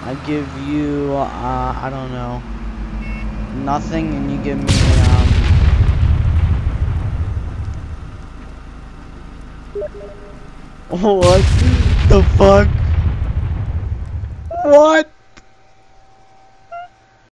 I give you, I don't know, nothing, and you give me, what the fuck? What?